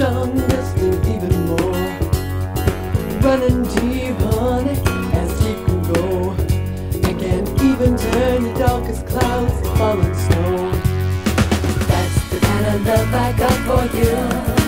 strongest and even more. Running deep, honey, as deep can go. I can't even turn the darkest clouds to falling snow. That's the kind of love I got for you.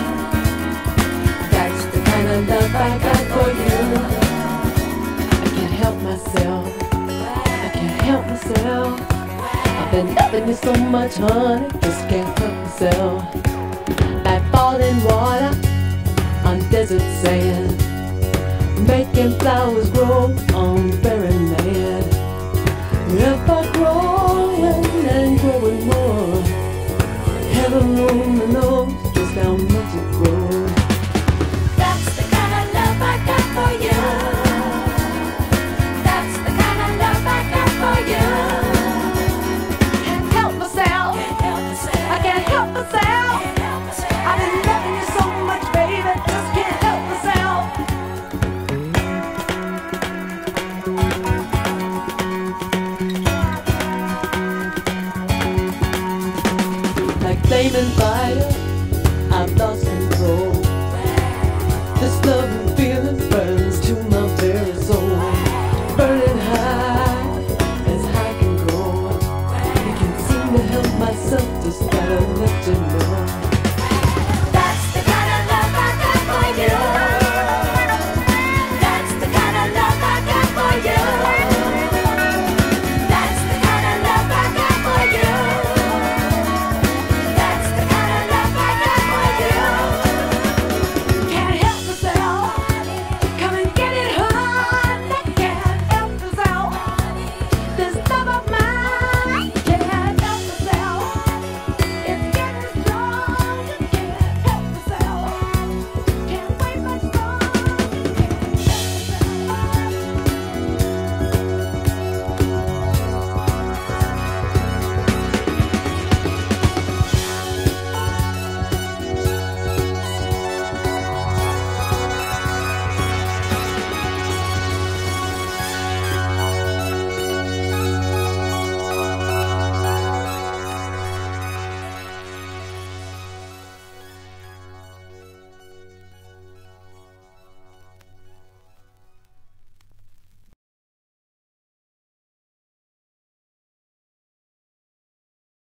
That's the kind of love I got for you. I can't help myself. I can't help myself. I've been loving you so much, honey, just can't help myself. Like falling water on desert sand, making flowers grow on barren land. If I growing and growing more, heaven only knows just how much it grows. That's the kind of love I got for you. That's the kind of love I got for you. Can't help myself. I can't help myself. I've been loving you so much, baby, just can't help myself. Like flaming fire, I've lost control. This love and feeling burns to my very soul. Burning high as high can go. I can't seem to help myself to stop.